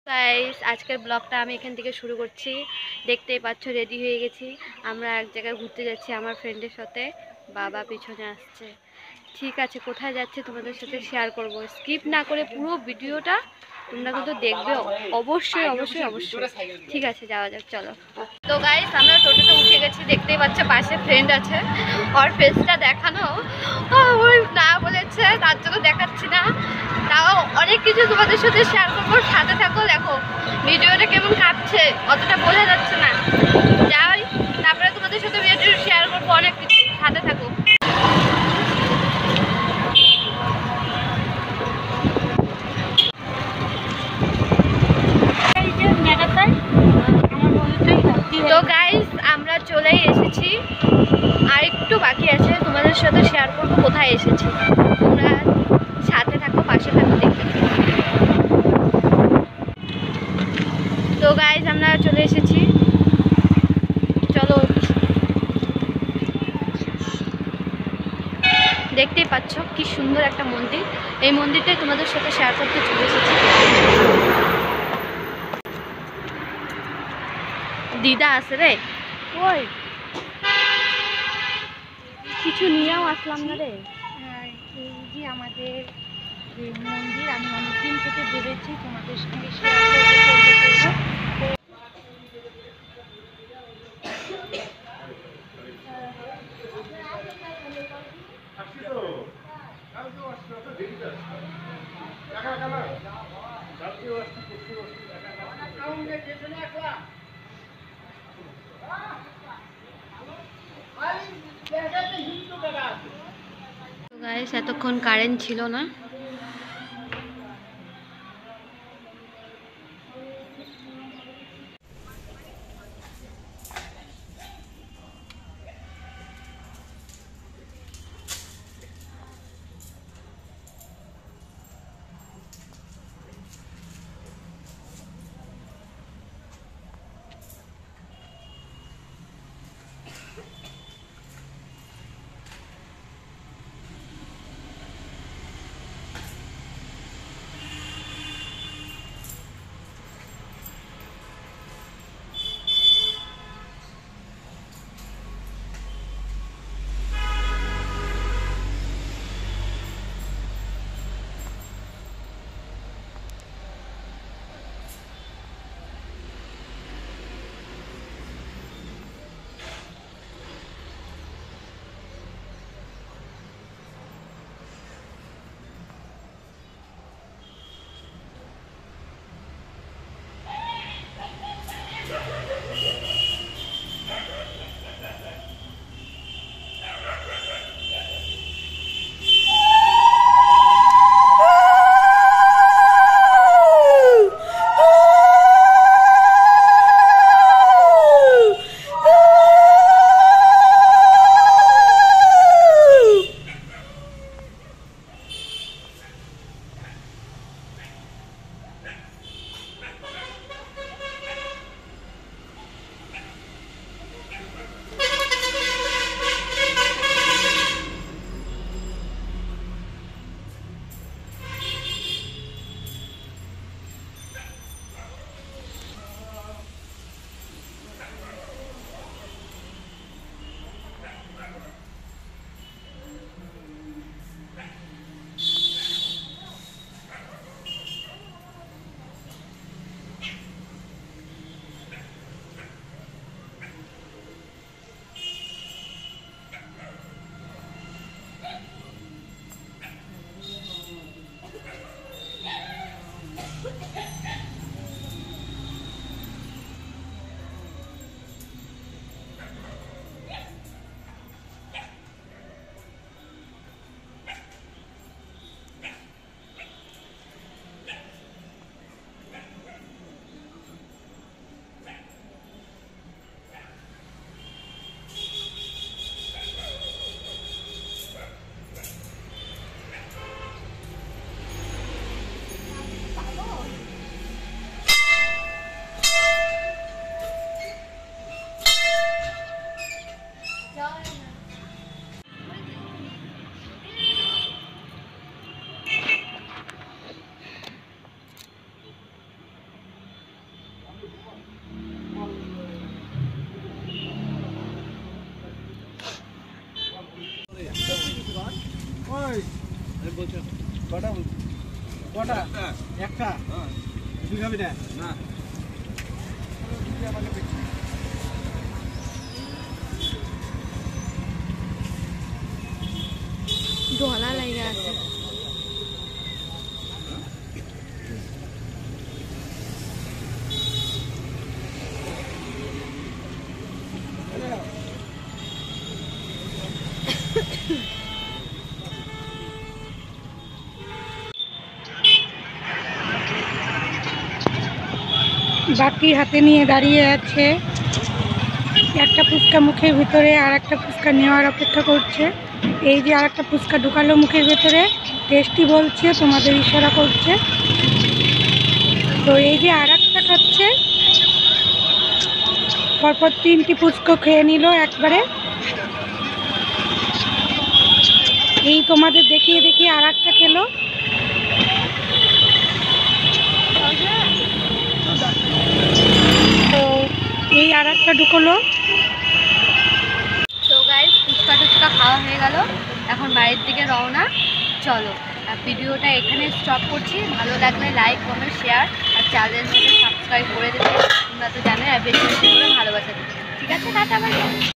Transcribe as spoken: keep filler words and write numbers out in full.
Guys আজকের ব্লগটা আমি এখান থেকে শুরু করছি। দেখতেই পাচ্ছ রেডি হয়ে গেছি। আমরা এক জায়গায় ঘুরতে যাচ্ছি আমার ফ্রেন্ডের সাথে। বাবা পিছনে আসছে। ঠিক আছে, কোথায় যাচ্ছে তোমাদের সাথে শেয়ার করব। স্কিপ না করে পুরো ভিডিওটা তোমরা কিন্তু দেখবে অবশ্যই অবশ্যই অবশ্যই। ঠিক আছে, যাওয়া যাক, চলো। তো গাইস আমরা টোটোতে উঠে গেছি। দেখতেই পাচ্ছ পাশে ফ্রেন্ড আছে, ওর ফেসটা দেখানো ওই না বলেছে, তার জন্য দেখাচ্ছি না। তাও অনেক কিছু তোমাদের সাথে শেয়ার করবো, সাথে থাকো। দেখো ভিডিওটা কেমন কাটছে, অতটা বোঝা যাচ্ছে না। যাই, তারপরে তোমাদের সাথে ভিডিও শেয়ার করবো অনেক কিছু, সাথে থাকো। তো গাইস আমরা চলেই এসেছি, আর একটু বাকি আছে। তোমাদের সাথে শেয়ার করবো কোথায় এসেছি। তোমরা সাথে থাকো, পাশে থাকো, দেখতে থাকো। তো গাইস আমরা চলে এসেছি, চলো। দেখতেই পাচ্ছ কি সুন্দর একটা মন্দির। এই মন্দিরটাই তোমাদের সাথে শেয়ার করতে চলে এসেছি। দিদা আছে রে, ওই কিছু নিয়েও আসলাম না রে। এই যে আমাদের যে মন্দির, আমি অনেকদিন থেকে ভেবেছি তোমাদের সঙ্গে শেয়ার করবো। তো গাইস এতক্ষণ কারেন্ট ছিল না। কটা কটা একটা তুই খাবি না না ডলা লাগে আছে। বাটি হাতে নিয়ে দাঁড়িয়ে আছে, একটা ফুচকা মুখের ভিতরে আর একটা ফুচকা নেওয়ার অপেক্ষা করছে। এই যে আর একটা ফুচকা ঢুকালো মুখের ভিতরে, টেস্টি বলছে, তোমাদের ইশারা করছে। তো এই যে আর একটা খাচ্ছে, পরপর তিনটি ফুচকা খেয়ে নিল একবারে। এই তোমাদের দেখিয়ে দেখিয়ে আর একটা খেলো। তো এই আর একটা ঢুকলো। তো গাইস ফুচকা টুচকা খাওয়া হয়ে গেল, এখন বাড়ির দিকে রওনা। চলো আর ভিডিওটা এখানে স্টপ করছি। ভালো লাগলে লাইক কমেন্ট শেয়ার আর চ্যানেলটাকে সাবস্ক্রাইব করে দেবে। তোমরা তো জানো আর বেশি বেশি করে ভালোবাসা দেবে। ঠিক আছে, টাটা বাই।